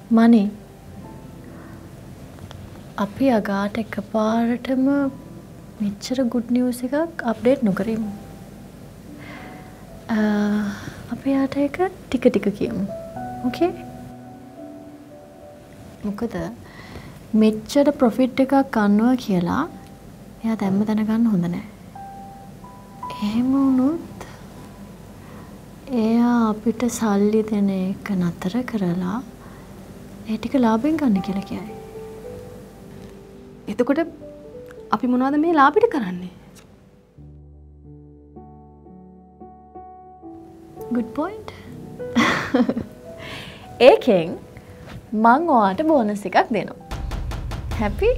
money. අපි අගාට එකපාරටම මෙච්චර good news එකක් අප්ඩේට් නොකරමු. අපි යාට එක ටික ටික කියමු. ඕකේ? මොකද මෙච්චර ප්‍රොෆිට් එකක් ගන්නවා කියලා එයා දැම්ම දැනගන්න හොඳ නැහැ. එහෙම වුණොත් එයා අපිට සල්ලි දෙන එක නතර කරලා ඒ ටික ලාභයෙන් ගන්න කියලා කියයි. එතකොට අපි මොනවද මේ ලාභෙට කරන්නේ? good point. ඒකෙන් මං ඔයාට බෝනස් එකක් දෙනවා. happy?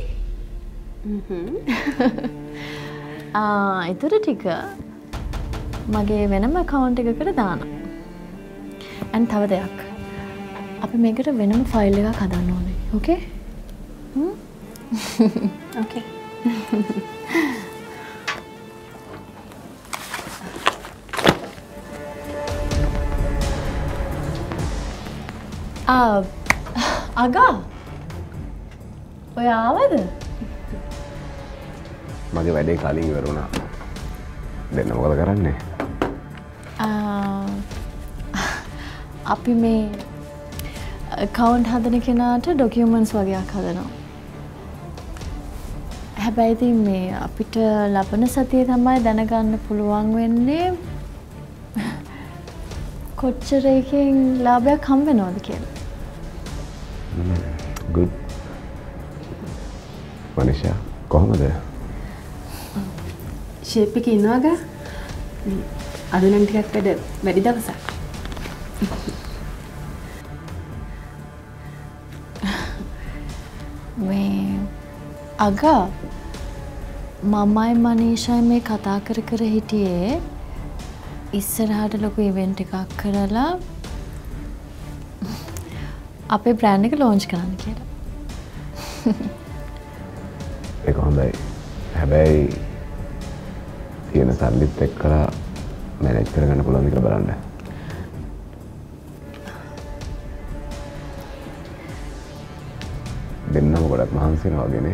ඊටර ටික මගේ වෙනම account එකකට දානවා. and තව දෙයක්. අපි මේකට වෙනම ෆයිල් එකක් හදන්න ඕනේ. okay? okay. අගා ඔය ආවද? මගේ වැඩේ කලින් ඉවර වුණා. දෙන්න මොකද කරන්නේ? අපි මේ account හදන කෙනාට documents වගේක් හදනවා. හැබැයි ඉතින් මේ අපිට ලබන සතියේ තමයි දැනගන්න පුළුවන් වෙන්නේ කොච්චර එකෙන් ලාභයක් හම්බ වෙනවද කියලා. good. මනිෂා කොහමද? ෂේප් එකේ ඉන්නවද? අද නම් ටිකක් වැඩි දවසක්. මේ අගා මමයි මනීෂයි මේ කතා කර කර හිටියේ ඉස්සරහට ලොකු ඉවෙන්ට් එකක් කරලා අපේ බ්‍රෑන්ඩ් එක ලොන්ච් කරන්න කියලා. ඒක හොඳයි. හැබැයි තියෙන සල්ලිත් එක්කලා මැනේජ් කරගන්න පුළුවන්ද කියලා බලන්න. දෙන්නම ගොඩක් මහන්සි වෙනවා වගේනේ.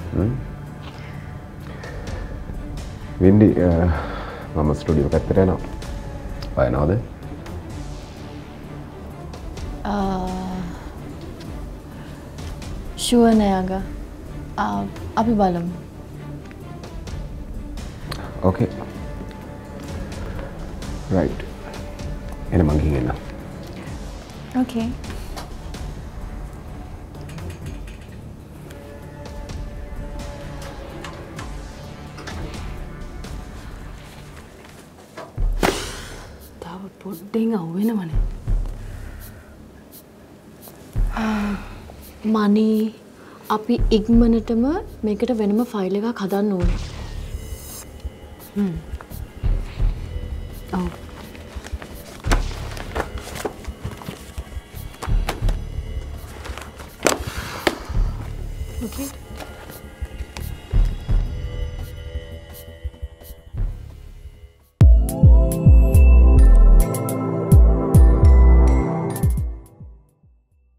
වින්ඩි මම ස්ටුඩියෝ පැත්තට යනවා. ඔය නෝද? ෂුවර් නෑ අගා. අපි බලමු. okay. right. එන මං ගිහින් එන්නම්. okay. පොඩ්ඩෙන් අවුවෙනවනේ. මනී අපි ඉක්මනටම මේකට වෙනම ෆයිල් එකක් හදන්න ඕනේ. ඔව්. okay.